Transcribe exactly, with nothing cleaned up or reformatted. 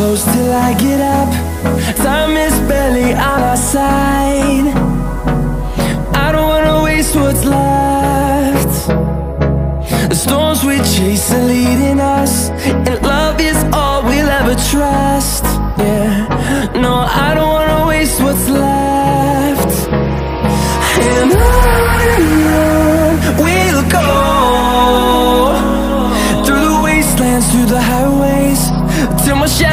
close till I get up. Time is barely on our side. I don't wanna waste what's left. The storms we chase are leading us, and love is all we'll ever trust. Yeah, no, I don't wanna waste what's left. And on and on we'll go, through the wastelands, through the highways, till my shadow